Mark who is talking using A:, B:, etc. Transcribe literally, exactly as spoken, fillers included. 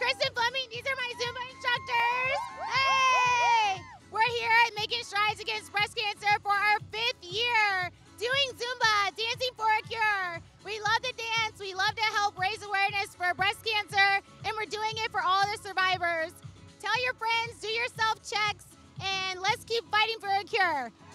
A: Kristen Fleming. These are my Zumba instructors. Hey! We're here at Making Strides Against Breast Cancer for our fifth year doing Zumba, Dancing for a Cure. We love to dance. We love to help raise awareness for breast cancer, and we're doing it for all the survivors. Tell your friends, do your self-checks, and let's keep fighting for a cure.